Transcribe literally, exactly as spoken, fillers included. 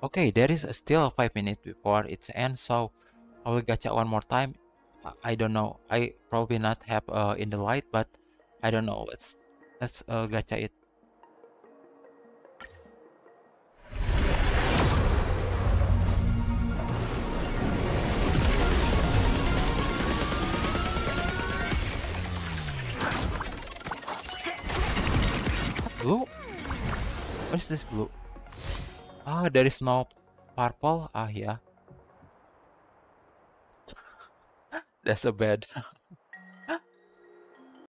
Okay, there is still five minutes before its end, so I will gacha one more time. I I don't know. I probably not have uh, in the light, but I don't know. Let's let's uh, gacha it. Blue? What is this blue? Ah, there is no purple. Ah, yeah. That's a bad.